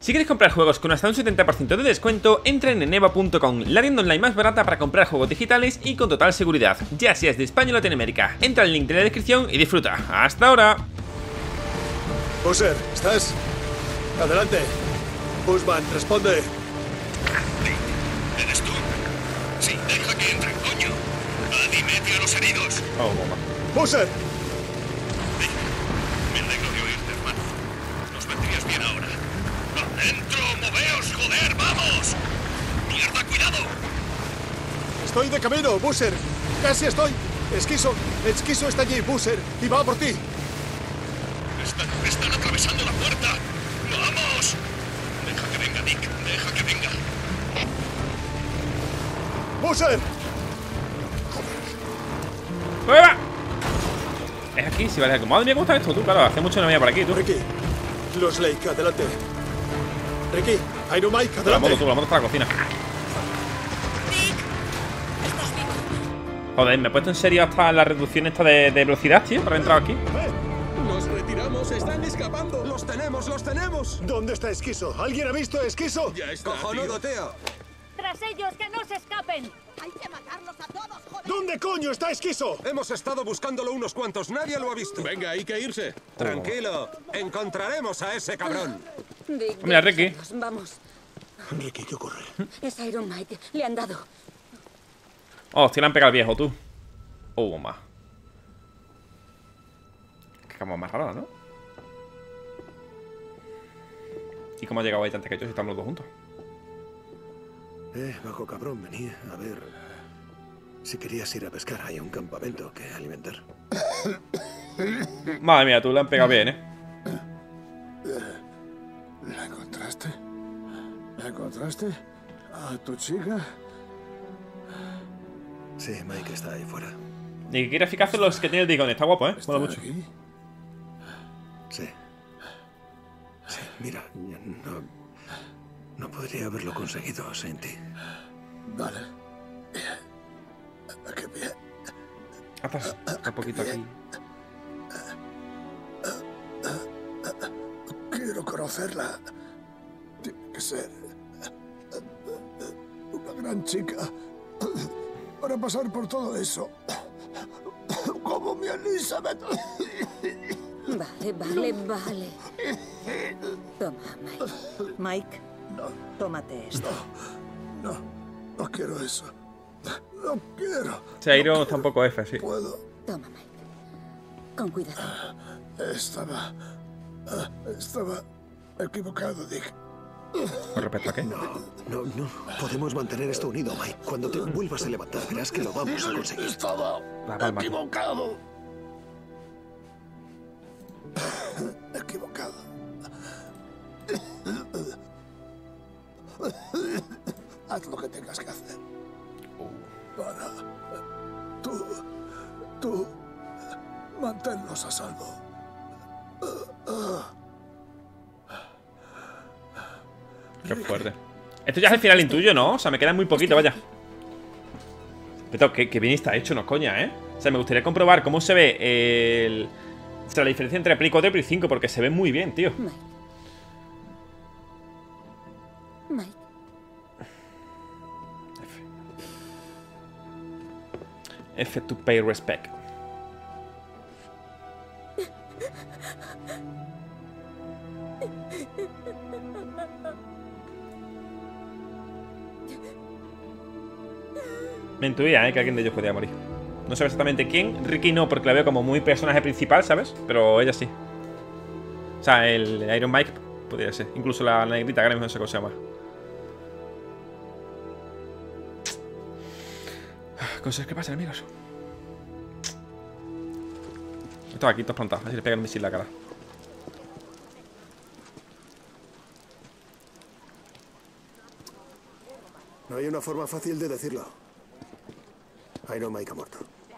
Si quieres comprar juegos con hasta un 70% de descuento, entra en eneba.com, la tienda online más barata para comprar juegos digitales y con total seguridad, ya seas de España o Latinoamérica. Entra al link de la descripción y disfruta. ¡Hasta ahora! Bowser, ¿estás? Adelante. Bushman, responde. ¿Eres tú? Sí, deja que entre, coño. Adi, mete a los heridos. Oh, bomba. Bowser. Me alegro de oírte, hermano. Nos vendrías bien ahora. ¡Adentro! ¡Moveos, joder! ¡Vamos! ¡Mierda, cuidado! Estoy de camino, Bowser. Casi estoy. Esquizo está allí, Bowser, y va por ti. Están atravesando la puerta. ¡Vamos! Deja que venga, Nick. Deja que venga. Bowser. ¡Prueba! Es aquí, si vale. Madre mía, ¿cómo está esto tú? Claro, hace mucho no venía por aquí, tú. Ricky. Los Lake, adelante. Ricky, Iron Mike, La adelante. moto está en la cocina. Joder, me he puesto en serio hasta la reducción esta de velocidad, tío, para haber entrado aquí. ¡Nos retiramos! ¡Están escapando! ¡Los tenemos, los tenemos! ¿Dónde está Esquizo? ¿Alguien ha visto a Esquizo? Ya está, ¡Cojonudo, tío. tío! ¡Tras ellos, que no se escapen! ¡Hay que matarlos a todos, joder! ¿Dónde coño está Esquizo? Hemos estado buscándolo unos cuantos, nadie lo ha visto. Venga, hay que irse. Tranquilo, encontraremos a ese cabrón. Dick, Mira, Ricky. Vamos. Ricky, ¿qué ocurre? Es Iron Mike. Le han dado. Oh, hostia, le han pegado al viejo, tú. Oh, bomba. Qué cama más rara, ¿no? ¿Y cómo ha llegado ahí tan que si estamos los dos juntos? Bajo cabrón, venía a ver si querías ir a pescar. Hay un campamento que alimentar. Madre mía, tú le han pegado bien, ¿eh? ¿La encontraste? ¿La encontraste? ¿A tu chica? Sí, Mike está ahí fuera. Y qué graficazos los que tiene el Deacon. Está guapo, ¿eh? ¿Está Mola mucho. aquí? Sí. Sí, mira, no podría haberlo conseguido sin ti. Vale. Bien. ¡Qué bien! Haz un poquito aquí. Quiero conocerla. Tiene que ser una gran chica para pasar por todo eso. Como mi Elizabeth. Vale. Toma, Mike. Mike, tómate esto. No quiero eso. No quiero. Se Iron está un poco F, sí. Puedo. Toma, Mike. Con cuidado. Estaba equivocado, Dick. ¿Con respecto a qué? No. Podemos mantener esto unido, Mike. Cuando te vuelvas a levantar, verás que lo vamos a conseguir. Estaba La palma. equivocado. Equivocado. Haz lo que tengas que hacer. Para... Tú... manténlos a salvo. Qué fuerte. Esto ya es el final intuyo, ¿no? O sea, me queda muy poquito, vaya. Pero que bien está hecho, no coña, ¿eh? O sea, me gustaría comprobar cómo se ve el... O sea, la diferencia entre Play 4 y Play 5, porque se ve muy bien, tío. Mike. F to pay respect. Me intuía, que alguien de ellos podía morir. No sé exactamente quién. Ricky no, porque la veo como muy personaje principal, ¿sabes? Pero ella sí. O sea, el Iron Mike podría ser. Incluso la negrita, que ahora mismo no sé cómo se llama. Cosas que pasan, amigos. Estos aquí, todos plantados. A ver si le pega el misil en la cara. No hay una forma fácil de decirlo. Iron Mike ha muerto.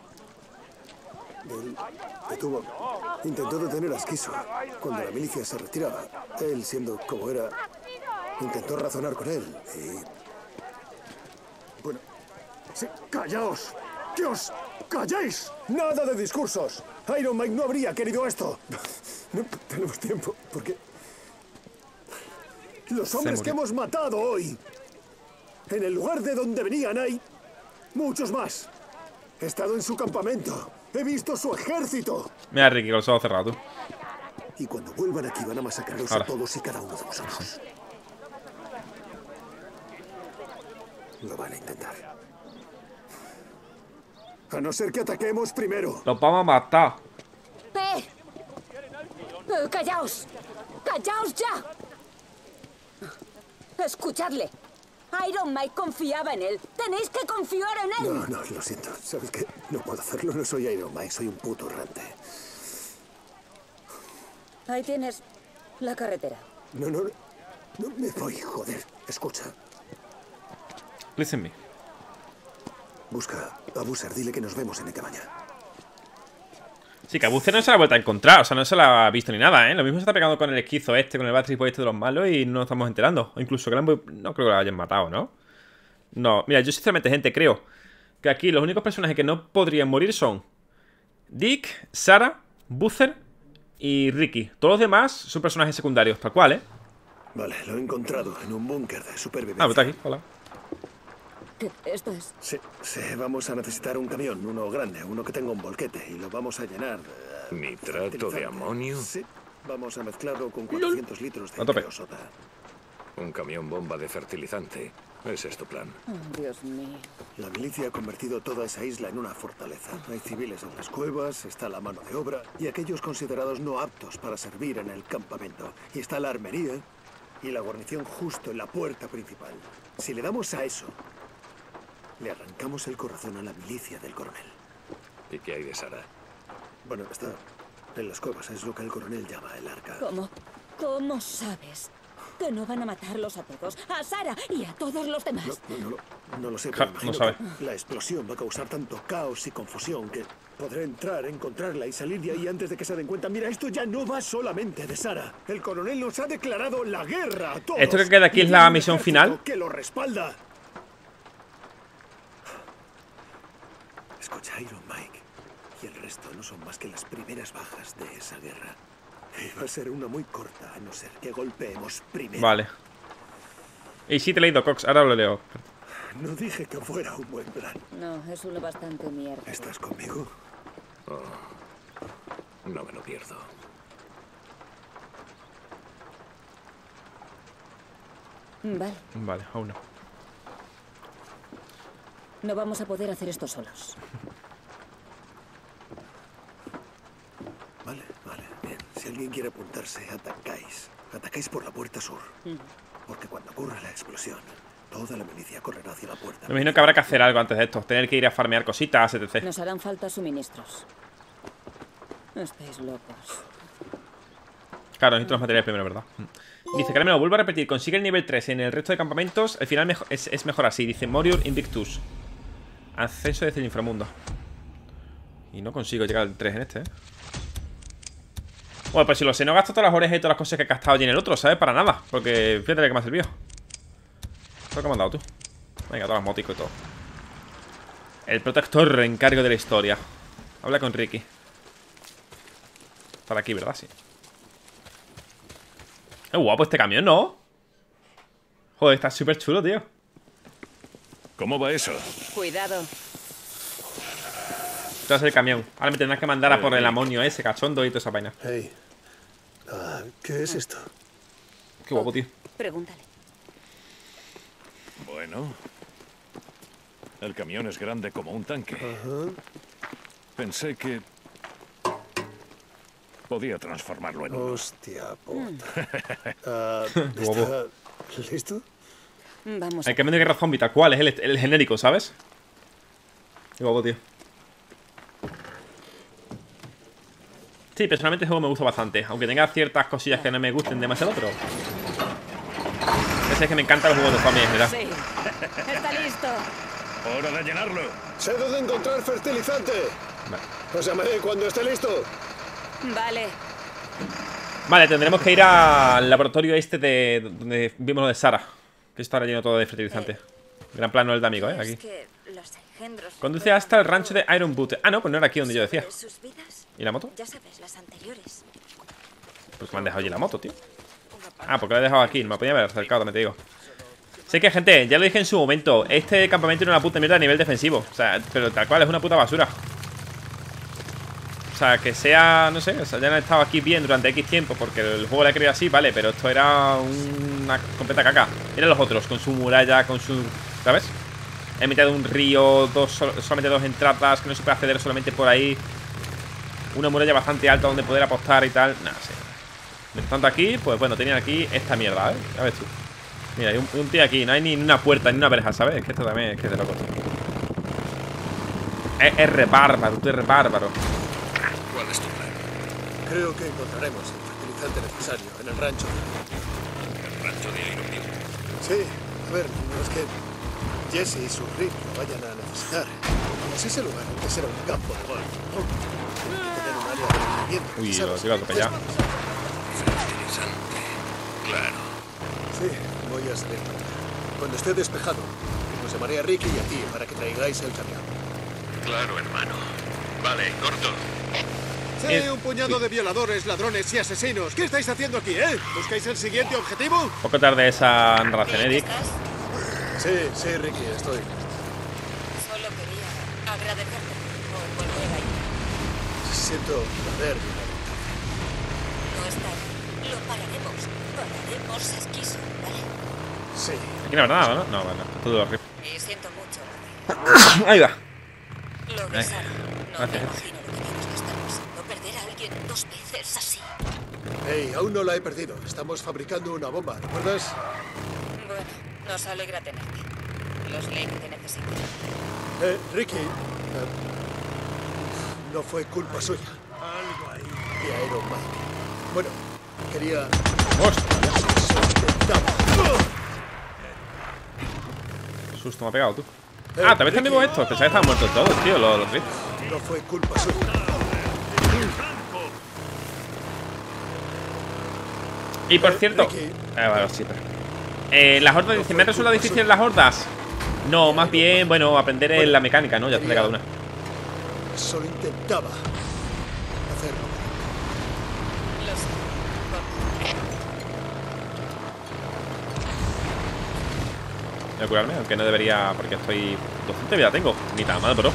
Él intentó detener a Esquizo cuando la milicia se retiraba. Él, siendo como era, intentó razonar con él y... Bueno... Sí, ¡callaos! ¡Que os calléis! ¡Nada de discursos! Iron Mike no habría querido esto. No tenemos tiempo, porque... Los hombres que hemos matado hoy. En el lugar de donde venían hay muchos más. He estado en su campamento. He visto su ejército. Mira, Ricky, con los ojos cerrados, tú. Y cuando vuelvan aquí van a masacraros Ahora. a todos y cada uno de vosotros. Lo van a intentar. A no ser que ataquemos primero. Los vamos a matar. ¡Callaos! ¡Callaos ya! Escuchadle. Iron Mike confiaba en él. Tenéis que confiar en él. No, lo siento. ¿Sabes qué? No puedo hacerlo. No soy Iron Mike. Soy un puto errante. Ahí tienes la carretera. No me voy, joder. Escucha. Listen me. Busca a Boozer. Dile que nos vemos en mi cabaña. Sí, que a Boozer no se la ha vuelto a encontrar. O sea, no se la ha visto ni nada, ¿eh? Lo mismo se está pegando con el esquizo este, con el Battery Boy este de los malos y no nos estamos enterando. O incluso que no creo que lo hayan matado, ¿no? No, mira, yo sinceramente, gente, creo que aquí los únicos personajes que no podrían morir son Dick, Sarah, Boozer y Ricky. Todos los demás son personajes secundarios, tal cual, ¿eh? Vale, lo he encontrado en un búnker de supervivencia. Ah, pues está aquí, hola. ¿Qué? Esto es... Sí, vamos a necesitar un camión, uno grande, uno que tenga un volquete, y lo vamos a llenar de... ¿Nitrato de fertilizante. amonio? Sí, vamos a mezclarlo con 400 litros A de tope. creosota. Un camión bomba de fertilizante. Ese es tu plan. Oh, Dios mío. La milicia ha convertido toda esa isla en una fortaleza. Hay civiles en las cuevas, está la mano de obra y aquellos considerados no aptos para servir en el campamento. Y está la armería y la guarnición justo en la puerta principal. Si le damos a eso, le arrancamos el corazón a la milicia del coronel. ¿Y qué hay de Sara? Bueno, está en las cuevas, es lo que el coronel llama el arca. ¿Cómo sabes que no van a matarlos a todos? A Sara y a todos los demás. No lo sé, Ja, pero no imagino sabe. que la explosión va a causar tanto caos y confusión que podré entrar, encontrarla y salir de ahí antes de que se den cuenta. Mira, esto ya no va solamente de Sara. El coronel nos ha declarado la guerra a todos. Esto que queda aquí Y es tiene la un misión ejército final. que lo respalda. Escucha, Iron Mike y el resto no son más que las primeras bajas de esa guerra. Y va a ser una muy corta, a no ser que golpeemos primero. Vale. Y sí te he leído, Cox, ahora lo leo. No dije que fuera un buen plan. No, es uno bastante mierda. ¿Estás conmigo? No me lo pierdo. Vale, Vale, aún no. no vamos a poder hacer esto solos. Vale, bien. Si alguien quiere apuntarse, atacáis. Atacáis por la puerta sur. Porque cuando ocurra la explosión, toda la milicia correrá hacia la puerta. Me imagino que habrá que hacer algo antes de esto. Tener que ir a farmear cositas, etc. Nos harán falta suministros. Estáis locos. Claro, necesito los materiales primero, ¿verdad? Dice, que me lo vuelvo a repetir. Consigue el nivel 3 en el resto de campamentos. El final es mejor así. Dice, Morior Invictus. Ascenso desde el inframundo. Y no consigo llegar al 3 en este, ¿eh? Bueno, pues si lo sé, no gasto todas las orejas y todas las cosas que he gastado allí en el otro, ¿sabes? Para nada. Porque fíjate de qué me ha servido. ¿Qué me has dado tú? Venga, todas las moticos y todo. El protector en cargo de la historia. Habla con Ricky. Para aquí, ¿verdad? Sí. Qué guapo este camión, ¿no? Joder, está súper chulo, tío. ¿Cómo va eso? Cuidado. Este va a ser el camión. Ahora me tendrás que mandar a por el amonio ese, cachondo y toda esa vaina. Hey, ¿qué es esto? Qué guapo, tío. Pregúntale. Bueno. El camión es grande como un tanque. Pensé que podía transformarlo en uno. Hostia puta. Guapo. ¿Está listo? Vamos. El camión de guerra zombie, tal cual, es el genérico, ¿sabes? Qué guapo, tío. Sí, personalmente el juego me gusta bastante. Aunque tenga ciertas cosillas que no me gusten demasiado, pero... Es que me encantan los juegos de zombies en general. Sí. Está listo. ¡Hora de llenarlo! Sé dónde encontrar fertilizante. Vale. Os llamaré cuando esté listo. Vale. Vale, tendremos que ir al laboratorio este de donde vimos lo de Sara. Que está relleno todo de fertilizante. Gran plano el de amigo, Es aquí. que los engendros Conduce hasta el rancho de Iron Boot. Ah, no, pues no era aquí donde yo decía. sobre sus vidas, ¿Y la moto? ya sabes, las anteriores. Pues me han dejado allí la moto, tío. Ah, porque lo he dejado aquí. No me podía haber acercado, también te digo. Sé que, gente, ya lo dije en su momento. Este campamento era una puta mierda a nivel defensivo. O sea, pero tal cual, es una puta basura. O sea, que sea, no sé, o sea, ya han estado aquí bien durante X tiempo porque el juego lo ha creado así, vale, pero esto era una completa caca. Eran los otros, con su muralla, con su... ¿sabes? En mitad de un río, solamente dos entradas, que no se puede acceder solamente por ahí. Una muralla bastante alta donde poder apostar y tal. Nada, sí. Mientras tanto aquí, pues bueno, tenían aquí esta mierda, ¿eh? Ya ves tú. Mira, hay un tío aquí, no hay ni una puerta, ni una verja, ¿sabes? Es que esto también es que es de loco. Es re bárbaro, tú eres bárbaro. ¿Cuál es tu plan? Creo que encontraremos el fertilizante necesario en el rancho. ¿El rancho de Iron Man? Sí, a ver, no es que Jesse y su Rick lo vayan a necesitar. Si ese lugar antes era un campo de golf, ¿no? Tiene que tener un área de rendimiento. Uy, ¿sabes? lo digo atropellado. Fertilizante. Claro. Sí, voy a salir. Cuando esté despejado, os llamaré a Ricky y a ti para que traigáis el camión. Claro, hermano. Vale, corto. Sí, un puñado de violadores, ladrones y asesinos. ¿Qué estáis haciendo aquí, eh? ¿Buscáis el siguiente objetivo? Poco tarde esa narración, Eric. Sí, Ricky, estoy. Solo quería agradecerte por volver a ir. Siento haber venido. No está bien. Lo pararemos. Pararemos esquizo, ¿vale? Sí. Aquí no habrá nada, ¿no? No, bueno, todo horrible. Y siento mucho. Ahí va. Lo de Sara. No Gracias. me imagino lo que tienes que estar pasando. Perder a alguien 2 veces así. Hey, aún no la he perdido. Estamos fabricando una bomba, ¿recuerdas? Bueno, nos alegra tenerte. Los Lake te necesitan. Ricky, no fue culpa suya. Algo ahí. Y Iron Mike. Bueno, quería... ¡Hostia! Se intentaba. Qué susto me ha pegado, tú. Ah, ¿también están vivos estos? Pensaba que estaban muertos todos, tío, los Rick. No fue culpa suya. Y por cierto... Ricky. Vale, sí, pero... las hordas, dicen, ¿me ha resultado difícil las hordas? No, más bien, bueno, aprender en la mecánica, ¿no? Ya está de cada una. Solo intentaba hacerlo. Lo sé. Voy a curarme, aunque no debería, porque estoy... 200 vida tengo, ni tan mal, bro.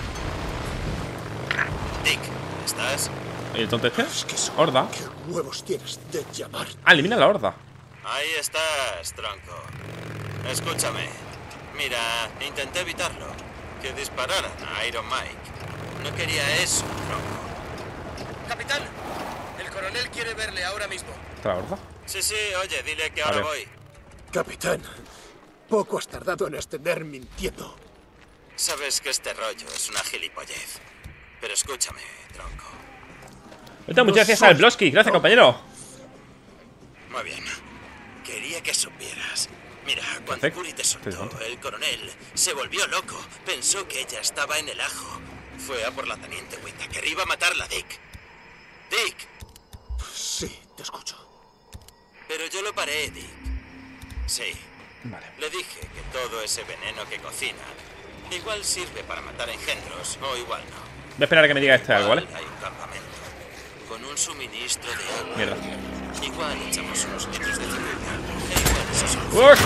Dick, ¿estás? ¿Y el tonto este? Es que eso- Horda. ¿Qué huevos tienes de llamar? Ah, elimina la horda. Ahí estás, tronco. Escúchame. Mira, intenté evitarlo. Que dispararan a Iron Mike. No quería eso, tronco. Capitán, el coronel quiere verle ahora mismo. ¿Está la horda? Sí, oye, dile que A ahora ver. voy. Capitán, poco has tardado en ascender mintiendo. Sabes que este rollo es una gilipollez. Pero escúchame, tronco. Muchas gracias al Blosky, gracias, compañero. Muy bien. Quería que supieras. Mira, cuando Perfecto. Curi te soltó, Interesante. el coronel se volvió loco. Pensó que ella estaba en el ajo. Fue a por la teniente Whittaker. Iba a matarla, Dick. Dick. Sí, te escucho. Pero yo lo paré, Dick. Sí. Vale. Le dije que todo ese veneno que cocina igual sirve para matar engendros o igual no. Voy a esperar a que me diga este algo, ¿vale? Igual hay un campamento con un suministro de agua. Mierda. Igual echamos unos litros de cerveza. E igual eso es un... ¡Uy!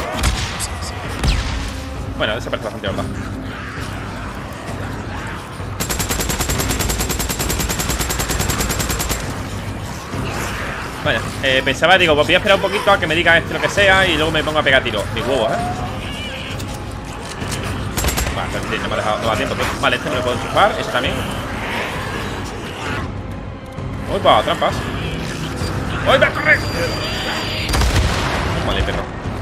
Bueno, esa parece bastante horda. Vaya, pensaba, digo, pues voy a esperar un poquito a que me diga este lo que sea y luego me pongo a pegar tiros. Mis huevos, Vale, sí, no me ha dejado, no da tiempo, tío. Vale, este me lo puedo enchufar, eso también. ¡Uy, va! Trampas. ¡Uy, va a correr! Vale, perro.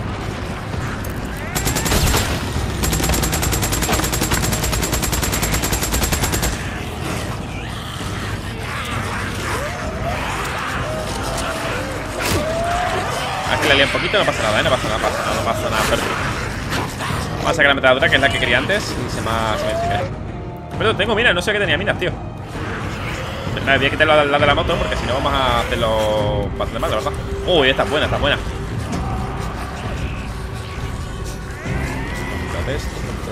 Aquí le lié un poquito, no pasa nada, no pasa nada, perfecto. Vamos a sacar la metadura, que es la que quería antes, y se me dice. Pero tengo minas, no sé qué tenía minas, tío. Voy a quitar la de la moto, porque si no vamos a hacerlo bastante mal, la verdad. Uy, esta es buena, Entonces,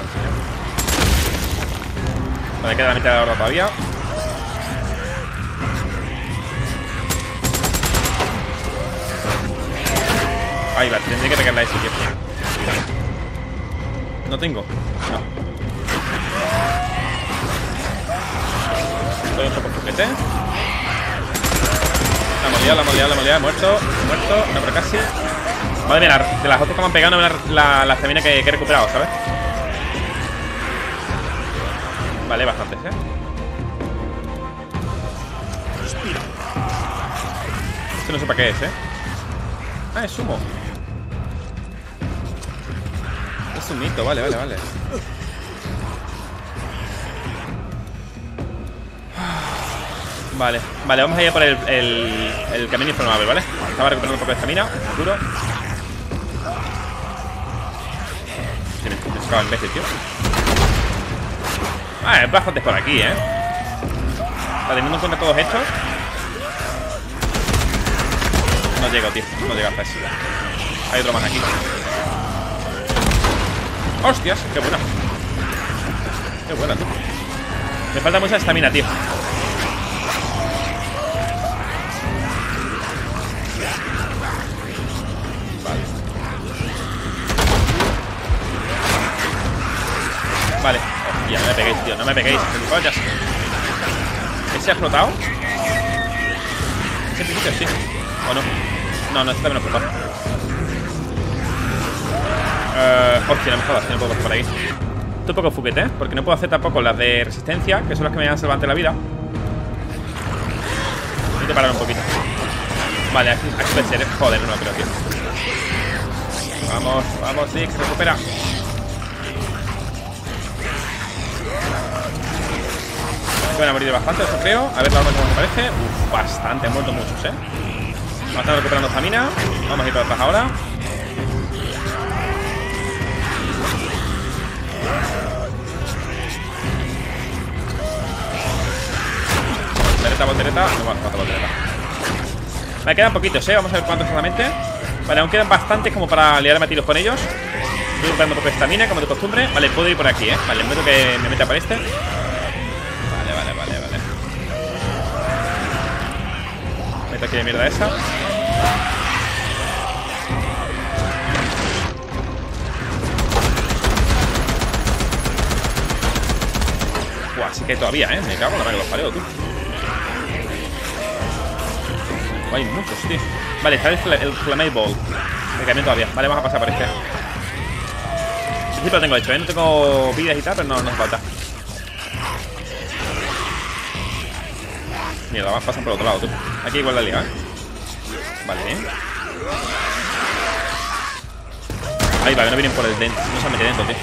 vale, queda la mitad de la horda todavía. Ahí va, tendré que pegarle a ese, tío. No tengo. No. Estoy un poco fuquete. La hemos liado, muerto. No, pero casi. Madre mía, de las otras que me han pegado, la estamina que he recuperado, ¿sabes? Vale, bastantes, Esto no sé para qué es, Ah, es sumo. Es un mito, vale. Vale, vamos a ir por el camino informable, ¿vale? Estaba recuperando un poco de estamina, duro. Sí, me sacaba el imbécil, tío. Ah, es bastante por aquí, Teniendo en cuenta todos estos. No llego, tío, no llega hasta eso. Hay otro más aquí. ¡Hostias! ¡Qué buena! ¡Qué buena, tú! Me falta mucha estamina, tío. Vale. Hostia, no me peguéis, tío. No me peguéis. ¡Gilipollas! ¿Ese ha explotado? Ese principio sí. ¿O no? No, este también ha explotado. Hostia, no me jodas, no puedo pasar por ahí. Estoy un poco fuquete, porque no puedo hacer tampoco las de resistencia, que son las que me han salvado ante la vida. Voy a parar un poquito. Vale, aquí puede ser, joder, no creo, tío. Vamos, Nick, recupera. Me van a morir bastante, eso creo. A ver la arma cómo me parece. Bastante, han muerto muchos, Vamos a estar recuperando estamina. Vamos a ir para atrás ahora. Voltereta. No va, falta voltereta. Me quedan poquitos, Vamos a ver cuántos solamente. Vale, aún quedan bastantes como para liarme a tiros con ellos. Estoy buscando un poco de estamina, como de costumbre. Vale, puedo ir por aquí, Vale, el momento que me meta para este. Vale. Meto aquí de mierda esa. Buah, sí que hay todavía, Me cago en la madre que los pareo, tú. Hay muchos, tío. Vale, está el Flamade Ball. Me cambio todavía. Vale, vamos a pasar por este. Sí, lo tengo hecho, No tengo vidas y tal, pero no hace falta. Mierda, pasan por el otro lado, tú. Aquí igual la liga, Vale, Ahí va, que no vienen por el dentro. No se han metido dentro, tío.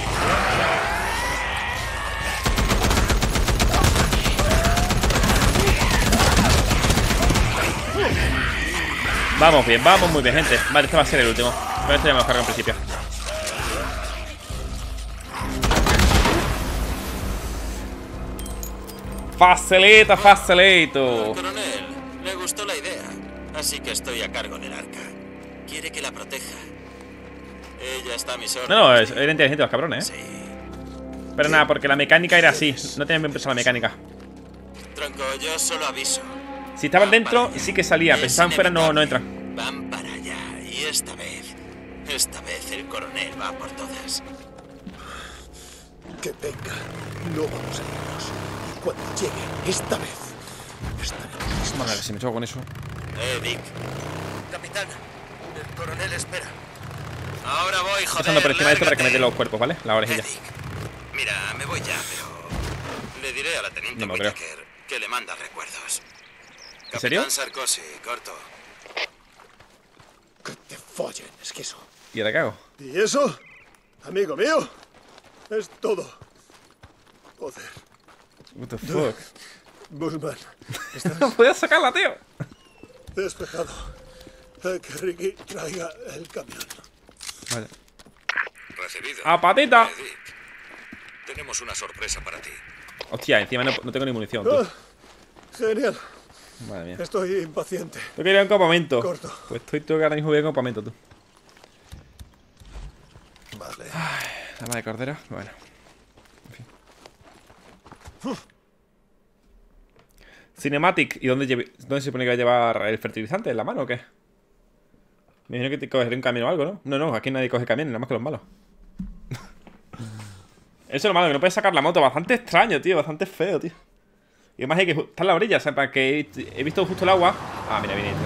Vamos bien, vamos muy bien, gente. Vale, este va a ser el último. Con esto ya me lo cargo en principio. Facilito. Coronel, le gustó la idea. Así que estoy a cargo del arca. Quiere que la proteja. Ella está a mis órdenes. No, era inteligente los cabrones, Sí. Pero nada, porque la mecánica era así. No tenían bien pensado la mecánica. Tronco, yo solo aviso. Si estaban dentro, sí que salía. Pero si estaban fuera, no entran. Van para allá. Y esta vez el coronel va por todas. Que venga. No vamos a irnos. Y cuando llegue, esta vez, estaremos listos. Madre, si me choco con eso. Dick. Capitán, el coronel espera. Ahora voy, joder. Pasando por encima de esto para que lárgate. mete los cuerpos, ¿vale? La orejilla. Dick. Mira, me voy ya, pero le diré a la teniente No me creo. Whittaker que le manda recuerdos. ¿En serio? Capitán Sarkozy, corto. Que te follen, esquizo. ¿Y ahora qué hago? ¿Y eso? Amigo mío, es todo. Joder. What the fuck. Bushman, estás No podía sacarla, tío. despejado. Que Ricky traiga el camión. Vale. Recibido. ¡A patita! Dick, tenemos una sorpresa para ti. Hostia, encima no tengo ni munición, tú. Genial. Madre mía. Estoy impaciente. Yo quería un campamento. Corto. Pues estoy todo que ahora mismo voy a un campamento, tú. Vale. Dama de cordera. Bueno. En fin. Cinematic. ¿Y dónde se supone que va a llevar el fertilizante? ¿En la mano o qué? Me imagino que te cogeré un camión o algo, ¿no? No, no, aquí nadie coge camiones, nada más que los malos. Eso es lo malo, que no puedes sacar la moto. Bastante extraño, tío, bastante feo, tío. Y además hay que estar en la orilla, o sea, para que he visto justo el agua. Ah, mira, viene este,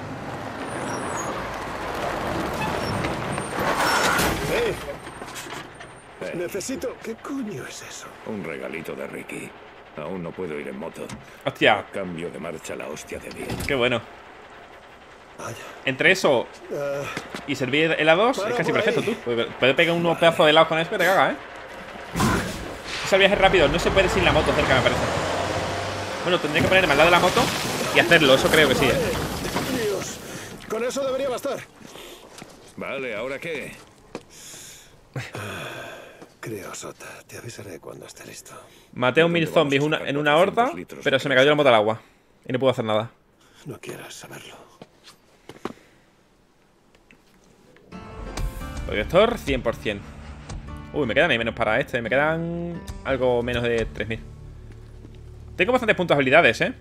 Necesito... ¿Qué coño es eso? Un regalito de Ricky. Aún no puedo ir en moto. Hostia, A cambio de marcha la hostia de bien. qué bueno. Vaya. Entre eso y servir helados es casi perfecto, tú. Puedes pegar unos pedazos de helados con eso que te cagas, ¿eh? Es el viaje rápido, no se puede sin la moto cerca, me parece. Bueno, tendría que ponerme al lado de la moto y hacerlo, eso creo que sí, ¿eh? Dios, con eso debería bastar. Vale, ¿ahora qué? Creo, Sota. Te avisaré cuando esté listo. Maté a 1000 zombies en una horda, pero se me cayó la moto al agua. Y no puedo hacer nada. No quieras saberlo. Proyector 100%. Uy, me quedan ahí menos para este. Me quedan algo menos de 3000. Tengo bastantes puntos de habilidades, ¿eh?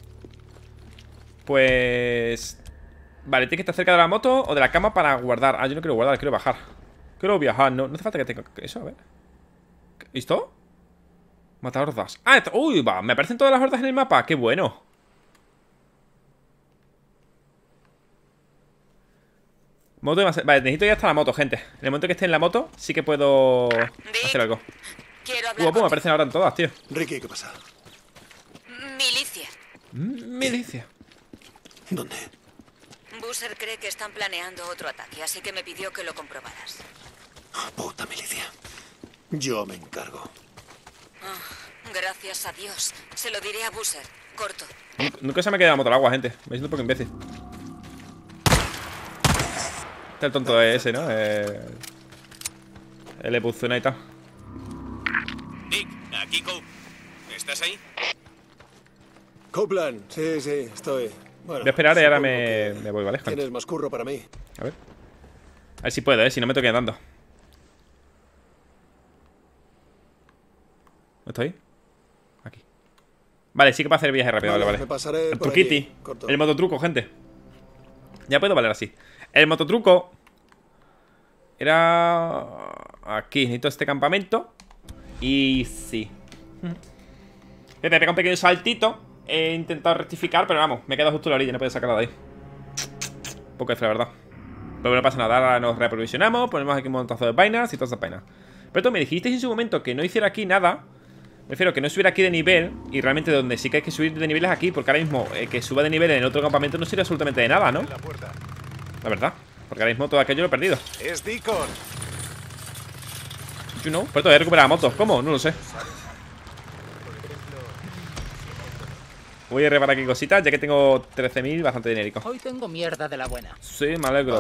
Pues... Vale, tienes que estar cerca de la moto o de la cama para guardar. Ah, yo no quiero guardar, quiero bajar. Quiero viajar, no hace falta que tenga eso, a ver. ¿Listo? Mata hordas. Ah, uy, va, me aparecen todas las hordas en el mapa. Qué bueno. Moto de vale, necesito ya hasta la moto, gente. En el momento que esté en la moto, sí que puedo hacer algo. Quiero hablar Me aparecen ahora en todas, tío. Ricky, ¿qué pasa? Milicia. Milicia. ¿Dónde? Busser cree que están planeando otro ataque, así que me pidió que lo comprobaras. Puta milicia. Yo me encargo. Gracias a Dios. Se lo diré a Busser. Corto. Nunca se me ha quedado la moto al agua, gente. Me siento un poco imbécil. Está el tonto ese, ¿no? El Epuzuna y tal. Nick, aquí Cope. ¿Estás ahí? Copeland, sí, estoy. Bueno, Voy a esperar y ahora supongo me que voy, ¿vale? Tienes más curro para mí. A ver. A ver si puedo, si no me estoy quedando. ¿No estoy? Aquí. Vale, sí que puedo hacer viaje rápido, vale. Me pasaré El por truquiti. allí, corto. El mototruco, gente. Ya puedo valer así. El mototruco era... Aquí, necesito este campamento. Y sí. Me pega un pequeño saltito. He intentado rectificar, pero vamos, me he quedado justo en la orilla, no puedo sacarla de ahí. Poco de fe, la verdad. Pero no pasa nada, ahora nos reaprovisionamos, ponemos aquí un montazo de vainas y todas esas vainas. Pero tú me dijisteis en su momento que no hiciera aquí nada. Prefiero que no subiera aquí de nivel. Y realmente donde sí que hay que subir de nivel es aquí. Porque ahora mismo que suba de nivel en el otro campamento no sirve absolutamente de nada, ¿no? La verdad, porque ahora mismo todo aquello lo he perdido. Es Deacon. You know, pero todavía he recuperado motos, ¿cómo? No lo sé. Voy a reparar aquí cositas, ya que tengo 13.000, bastante dinérico. Hoy tengo mierda de la buena. Sí, me alegro.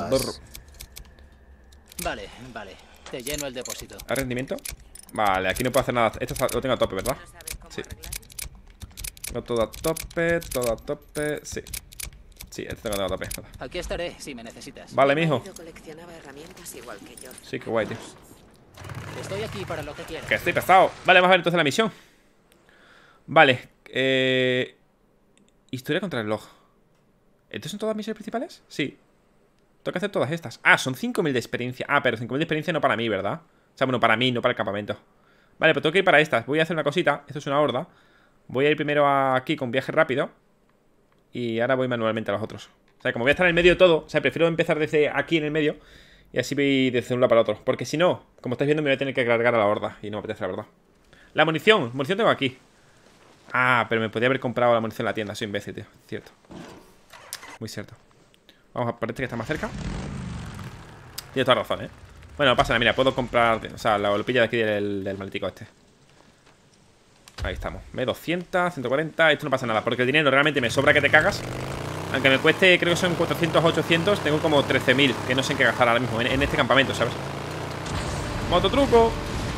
Vale. Te lleno el depósito. ¿A rendimiento? Vale, aquí no puedo hacer nada. Esto lo tengo a tope, ¿verdad? Sí. Tengo todo a tope, sí. Sí, esto tengo a tope. Aquí estaré si me necesitas. Vale, mijo. Coleccionaba herramientas igual que yo. Sí, qué guay, tío. Estoy aquí para lo que quieras. Que estoy pesado. Vale, vamos a ver entonces la misión. Vale, historia contra el reloj. ¿Estas son todas las misiones principales? Sí. Tengo que hacer todas estas. Ah, son 5.000 de experiencia. Ah, pero 5.000 de experiencia no para mí, ¿verdad? O sea, bueno, para mí, no para el campamento. Vale, pero tengo que ir para estas. Voy a hacer una cosita. Esto es una horda. Voy a ir primero aquí con viaje rápido. Y ahora voy manualmente a los otros. O sea, como voy a estar en el medio de todo, o sea, prefiero empezar desde aquí en el medio. Y así voy desde un lado para otro. Porque si no, como estáis viendo, me voy a tener que cargar a la horda. Y no me apetece, la verdad. La munición. Munición tengo aquí. Ah, pero me podía haber comprado la munición en la tienda. Soy imbécil, tío. Cierto. Muy cierto. Vamos a por este que está más cerca. Tienes toda razón, ¿eh? Bueno, no pasa nada. Mira, puedo comprar... O sea, la golpilla de aquí del malditico este. Ahí estamos. 200, 140. Esto no pasa nada, porque el dinero realmente me sobra que te cagas. Aunque me cueste, creo que son 400 o 800. Tengo como 13.000, que no sé en qué gastar ahora mismo en este campamento, ¿sabes? Mototruco.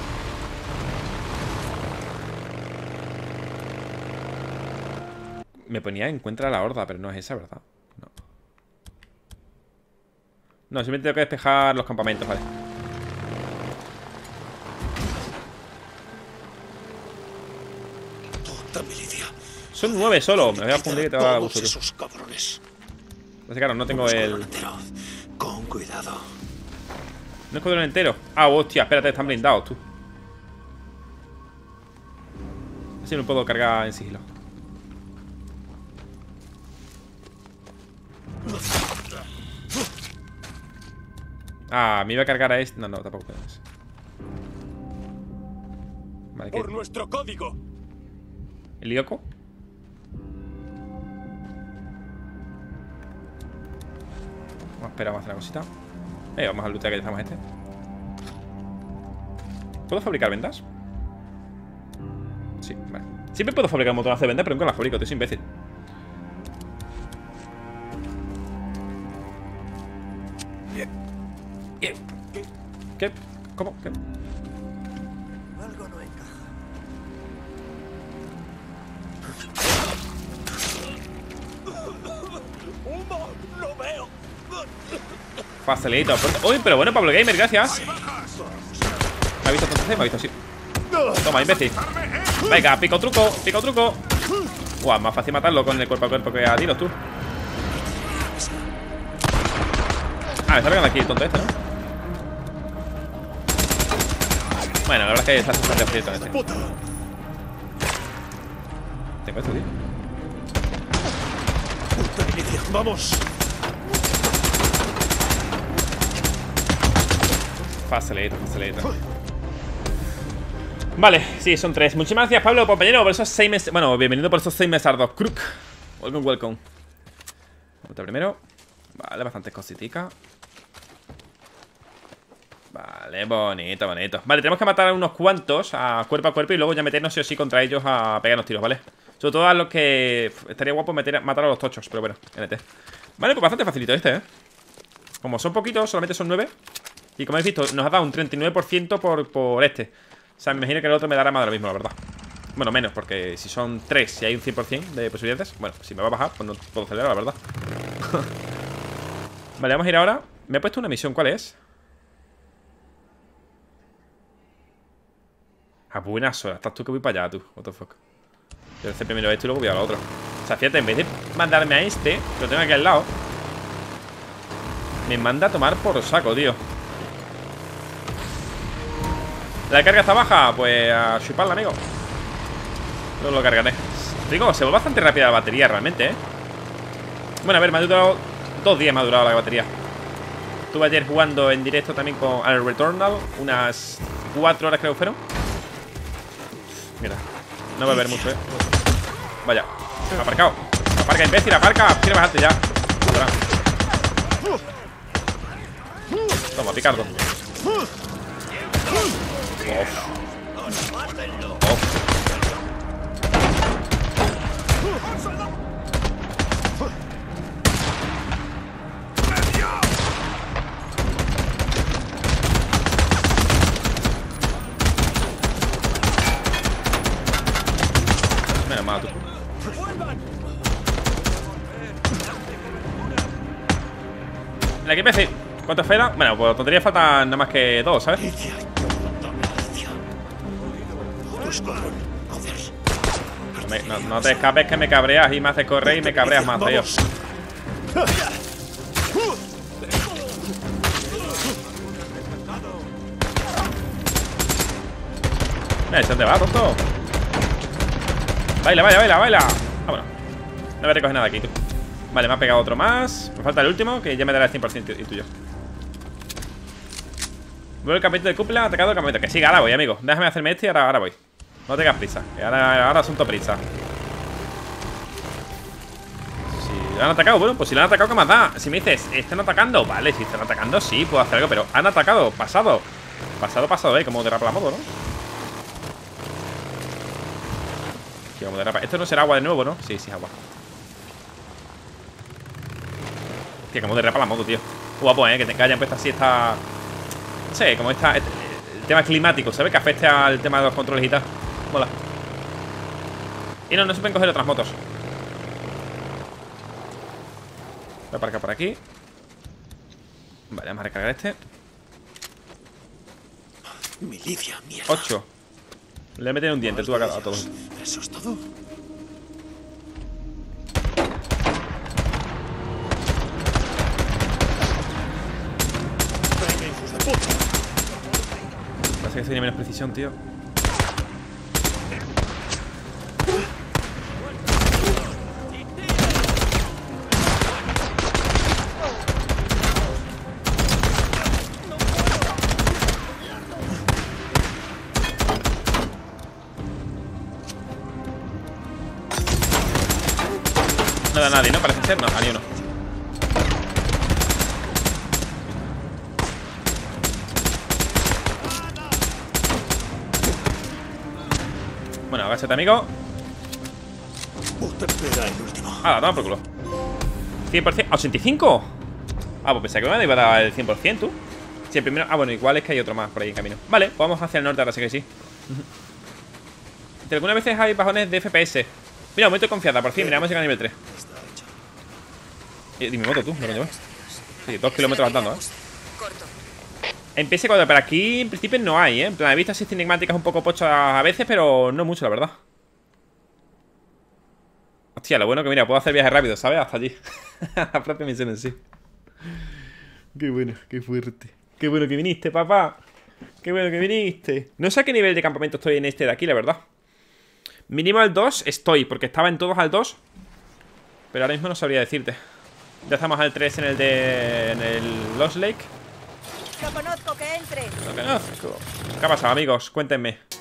Me ponía encuentra la horda, pero no es esa, ¿verdad? No. No, simplemente tengo que despejar los campamentos, vale. Puta milicia. Son 9 solo. Me voy a fundir que te va a gustar. Esos cabrones. Entonces, claro, no tengo el... Con Cuidado. No escuadrón entero. Ah, hostia, espérate, están blindados, tú. Así no puedo cargar en sigilo. Ah, me iba a cargar a este. No, no, tampoco podemos. Vale, ¿qué? ¡Por nuestro código! ¿El Lyoko? Vamos a esperar, vamos a hacer una cosita. Vamos a lootear que dejamos este. ¿Puedo fabricar vendas? Sí, vale. Siempre puedo fabricar un montonazo de vendas, pero nunca las fabrico, tío, soy imbécil. ¿Qué? ¿Cómo? ¿Qué? Algo no encaja. ¡Humo! ¡Lo veo! Facilito. Uy, pero bueno, Pablo Gamer, gracias. ¿Me ha visto entonces? Me ha visto así. Toma, imbécil. Venga, pico truco, pico truco. Guau, más fácil matarlo con el cuerpo a cuerpo que a tiros, tú. Ah, me está pegando aquí el tonto este, ¿no? Bueno, la verdad es que está bastante aprieto este. Tengo esto, tío. ¡Vamos! Facilito, facilito. Vale, sí, son 3. Muchísimas gracias, Pablo, compañero, por esos 6 meses. Bueno, bienvenido por esos 6 mesardos. Crook. Welcome, welcome. Vamos a primero. Vale, bastantes cositicas. Vale, bonito, bonito. Vale, tenemos que matar a unos cuantos a cuerpo y luego ya meternos sí o sí contra ellos a pegarnos tiros, ¿vale? Sobre todo a los que estaría guapo matar a los tochos, pero bueno, NT. Vale, pues bastante facilito este, ¿eh? Como son poquitos, solamente son 9. Y como habéis visto, nos ha dado un 39% por este. O sea, me imagino que el otro me dará más de lo mismo, la verdad. Bueno, menos, porque si son 3 y hay un 100% de posibilidades, bueno, si me va a bajar, pues no puedo acelerar, la verdad. Vale, vamos a ir ahora. Me he puesto una misión, ¿cuál es? A buenas horas, estás tú que voy para allá, tú. What the fuck. Yo hice primero esto y luego voy a lo otro. O sea, fíjate, en vez de mandarme a este, que lo tengo aquí al lado, me manda a tomar por saco, tío. ¿La carga está baja? Pues a chuparla, amigo. No lo cargaré. Digo, se va bastante rápida la batería realmente, ¿eh? Bueno, a ver, me ha durado 2 días, me ha durado la batería. Estuve ayer jugando en directo también con al Returnal. Unas 4 horas creo que fueron. Mira, no va a haber mucho, ¿eh? Vaya, aparcado. Aparca, imbécil, aparca. Quiere bajarte ya. Toma, picardo. Menos mal, tú. La que PC. ¿Cuántas faltan? Bueno, pues tontería faltan nada más que 2, ¿sabes? No te escapes que me cabreas y me haces correr y me cabreas más, tío. Mira, ¿dónde va, tonto? Baila, baila, baila, baila. Vámonos. No voy a recoger nada aquí, tú. Vale, me ha pegado otro más. Me falta el último, que ya me dará el 100% y tuyo. Vuelvo el campamento de cúpula, atacado el campamento. Que siga, ahora voy, amigo. Déjame hacerme este y ahora voy. No tengas prisa, que ahora asunto prisa. Si lo han atacado, bueno, pues si lo han atacado, ¿qué más da? Si me dices, ¿están atacando? Vale, si están atacando, sí, puedo hacer algo. Pero han atacado, pasado. Pasado, como derrapa la moto, ¿no? Sí, como derrapa. Esto no será agua de nuevo, ¿no? Sí, sí, agua. Tío, como derrapa la moto, tío. Guapo, que hayan puesto así esta... No sé, como esta... El tema climático, ¿sabes? Que afecte al tema de los controles y tal. Mola. Y no se pueden coger otras motos. Voy a aparcar por aquí. Vale, vamos a recargar este. Milicia, mierda. 8. Le he metido un diente tú a todos. ¿Eso es todo? que tiene menos precisión, tío. No da nadie, ¿no? Parece ser, no, a ni uno. Bueno, agáchate, amigo. Ah, toma por culo. 100%, ¿85? Ah, pues pensé que me iba a dar el 100%, tú. Sí, el primero, ah, bueno, igual es que hay otro más por ahí en camino. Vale, pues vamos hacia el norte, ahora sí que sí. Algunas veces hay bajones de FPS. Mira, momento de confianza, por fin, mira, vamos a llegar a nivel 3. Dime moto tú, no lo llevas. Sí, 2 kilómetros andando, En PS4, pero aquí en principio no hay, En plan, he visto así cinemáticas un poco pochas a veces, pero no mucho, la verdad. Hostia, lo bueno que mira, puedo hacer viajes rápidos, ¿sabes? Hasta allí. La propia misión en sí. Qué bueno, qué fuerte. Qué bueno que viniste, papá. Qué bueno que viniste. No sé a qué nivel de campamento estoy en este de aquí, la verdad. Mínimo al 2 estoy, porque estaba en todos al 2. Pero ahora mismo no sabría decirte. Ya estamos al 3 en el Lost Lake. Lo conozco, que entre. Lo conozco. ¿Qué ha pasado, amigos? Cuéntenme.